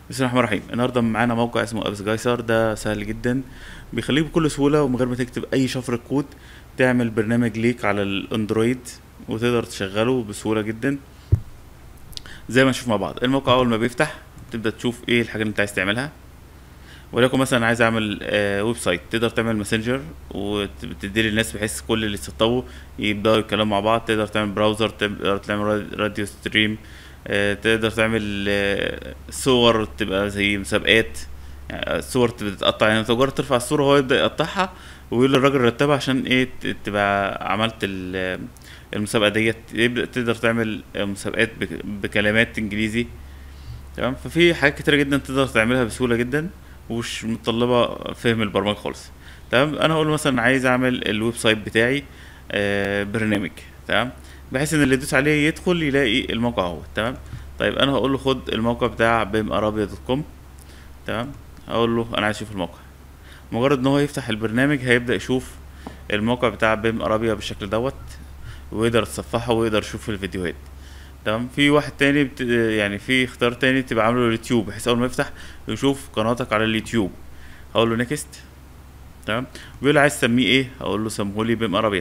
بسم الله الرحمن الرحيم. النهارده معانا موقع اسمه ابس جايسر. ده سهل جدا، بيخليك بكل سهوله ومن غير ما تكتب اي شفره كود تعمل برنامج ليك على الاندرويد وتقدر تشغله بسهوله جدا زي ما نشوف مع بعض. الموقع اول ما بيفتح تبدا تشوف ايه الحاجه اللي انت عايز تعملها. ولكن مثلا عايز اعمل ويب سايت، تقدر تعمل ماسنجر وتدي للناس بحيث كل اللي يسطبوا يبداوا يتكلموا مع بعض. تقدر تعمل براوزر، تقدر تعمل راديو ستريم، تقدر تعمل صور تبقى زي مسابقات. يعني الصور بتتقطع، يعني انت مجرد ترفع الصورة هو يبدأ يقطعها ويقول للراجل رتبها عشان ايه تبقى عملت المسابقة ديت. يبدأ تقدر تعمل مسابقات بكلمات انجليزي. تمام، ففي حاجات كتيرة جدا تقدر تعملها بسهولة جدا ومش متطلبة فهم البرمجة خالص. تمام، انا هقول مثلا عايز اعمل الويب سايت بتاعي برنامج. تمام، بحيث ان اللي يدوس عليه يدخل يلاقي الموقع اهو. تمام، طيب انا هقول له خد الموقع بتاع بيمارابيا.com. تمام، هقول له انا عايز اشوف الموقع. مجرد ان هو يفتح البرنامج هيبدأ يشوف الموقع بتاع بيم ارابيا بالشكل دوت، ويقدر يتصفحه ويقدر يشوف الفيديوهات. تمام، في واحد تاني يعني في اختيار تاني تبقى عامله اليوتيوب، بحيث اول ما يفتح يشوف قناتك على اليوتيوب. هقول له نيكست. تمام، بيقول لي عايز تسميه ايه، هقول له سمهولي بيم ارابيا.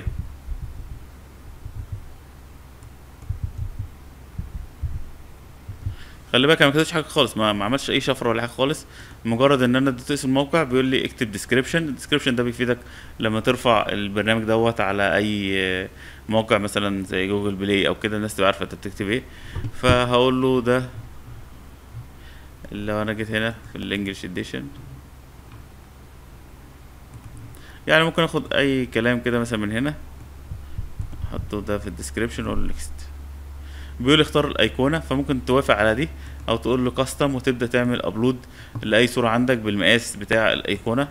خلي بالك انا ما كتبتش حاجه خالص، ما عملش اي شفره ولا حاجه خالص. مجرد ان انا اديت اسم الموقع بيقول لي اكتب ديسكريبشن. الديسكريبشن ده بيفيدك لما ترفع البرنامج دوت على اي موقع مثلا زي جوجل بلاي او كده، الناس تبقى عارفه انت بتكتب ايه. فهقول له ده، لو انا جيت هنا في الانجليش اديشن يعني ممكن اخد اي كلام كده مثلا من هنا احطه ده في الديسكريبشن واقول نيكست. بيقول اختار الايقونه، فممكن توافق على دي او تقول له كاستم وتبدا تعمل ابلود لاي صوره عندك بالمقاس بتاع الايقونه.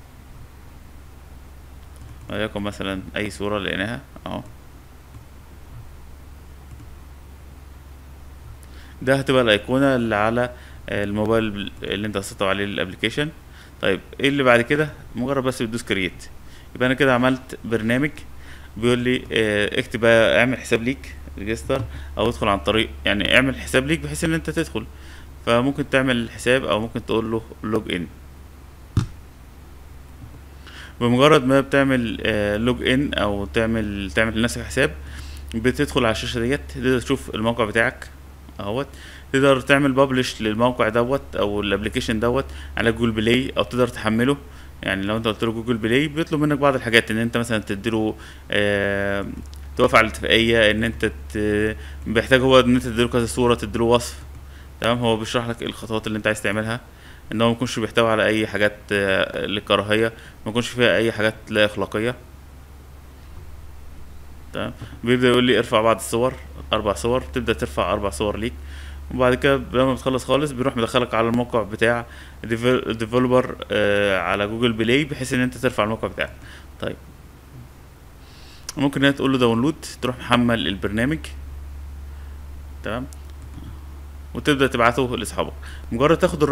وليكن مثلا اي صوره لقيناها اهو، ده هتبقى الايقونه اللي على الموبايل اللي انت هتسطب عليه الابليكيشن. طيب ايه اللي بعد كده؟ مجرد بس بتدوس كرييت يبقى انا كده عملت برنامج. بيقول لي اكتب بقى، اعمل حساب ليك ريجستر او ادخل عن طريق، يعني اعمل حساب ليك بحيث ان انت تدخل. فممكن تعمل حساب او ممكن تقول له لوج ان. بمجرد ما بتعمل لوج ان او تعمل لنفسك حساب، بتدخل على الشاشه ديت تقدر تشوف الموقع بتاعك اهوت. تقدر تعمل بابلش للموقع دوت او الابليكيشن دوت على جوجل بلاي او تقدر تحمله. يعني لو انت قلت له جوجل بلاي بيطلب منك بعض الحاجات، ان انت مثلا تديله توافق على الاتفاقيه، ان انت بيحتاج هو ان انت تديله كذا صوره، تديله وصف. تمام، هو بيشرح لك ايه الخطوات اللي انت عايز تعملها، ان هو ما يكونش بيحتوي على اي حاجات للكراهيه، ما يكونش فيها اي حاجات لا اخلاقيه. تمام، بيبدأ يقول لي ارفع بعض الصور، 4 صور، تبدأ ترفع 4 صور ليك. وبعد كده لما بتخلص خالص بيروح مدخلك على الموقع بتاع ديفلوبر على جوجل بلاي بحيث ان انت ترفع الموقع بتاعك. طيب ممكن هنا تقول له داونلود، تروح محمل البرنامج. تمام، وتبدأ تبعته لاصحابك. مجرد تاخد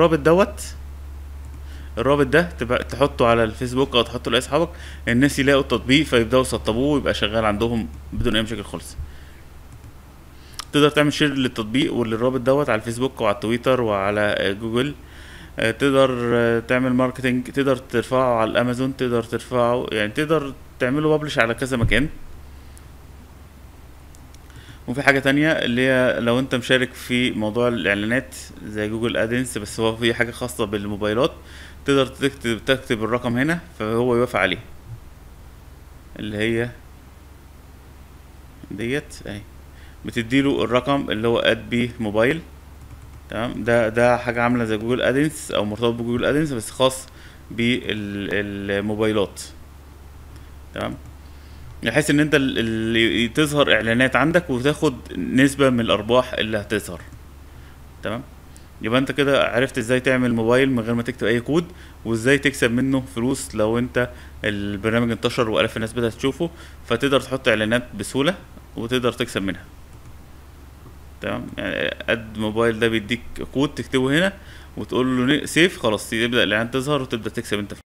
الرابط ده تبقى تحطه على الفيسبوك او تحطه لاصحابك، الناس يلاقوا التطبيق فيبداوا يسطبوه ويبقى شغال عندهم بدون اي مشاكل خالص. تقدر تعمل شير للتطبيق وللرابط دوت على الفيسبوك وعلى تويتر وعلى جوجل. تقدر تعمل ماركتينج، تقدر ترفعه على الامازون، تقدر ترفعه يعني تقدر تعمله بابلش على كذا مكان. وفي حاجة تانية اللي هي لو انت مشارك في موضوع الاعلانات زي جوجل ادنس، بس هو في حاجة خاصة بالموبايلات، تقدر تكتب الرقم هنا فهو يوافق عليه، اللي هي ديت اهي. بتديله الرقم اللي هو اد بي موبايل. تمام، ده حاجه عامله زي جوجل ادنس او مرتبط بجوجل ادنس بس خاص بالموبايلات. تمام، بحيث ان انت اللي تظهر اعلانات عندك وتاخد نسبه من الارباح اللي هتظهر. تمام، يبقى انت كده عرفت ازاي تعمل موبايل من غير ما تكتب اي كود، وازاي تكسب منه فلوس لو انت البرنامج انتشر والاف الناس بدأت تشوفه، فتقدر تحط اعلانات بسهوله وتقدر تكسب منها. تمام، يعني اد موبايل ده بيديك كود تكتبه هنا وتقول له سيف، خلاص يبدأ الاعلان تظهر وتبدأ تكسب انت.